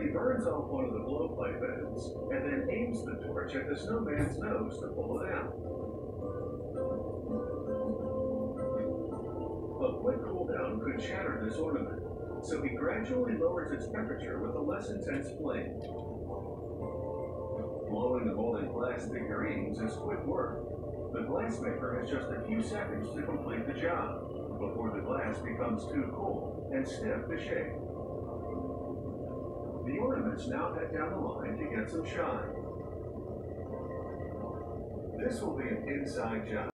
He burns off one of the blowpipe ends and then aims the torch at the snowman's nose to pull it out. A quick cooldown could shatter this ornament, so he gradually lowers its temperature with a less intense flame. Blowing the molded glass figurines is quick work. The glassmaker has just a few seconds to complete the job before the glass becomes too cold and stiff to shake. The ornaments now head down the line to get some shine. This will be an inside job.